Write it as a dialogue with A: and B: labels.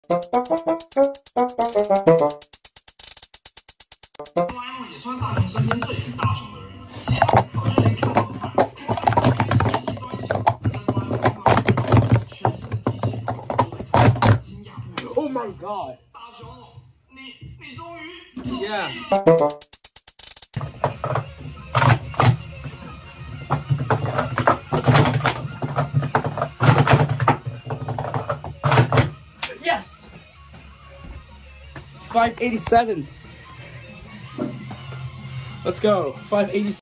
A: 也算大雄身边最挺大雄的人了。其他考试连看都不看，看细细端详，但是看到全身的机械都会产生惊讶不已。
B: Oh my god！
A: 大雄，你终于作弊了。
B: Yeah. Yes! 587. Let's go. 587.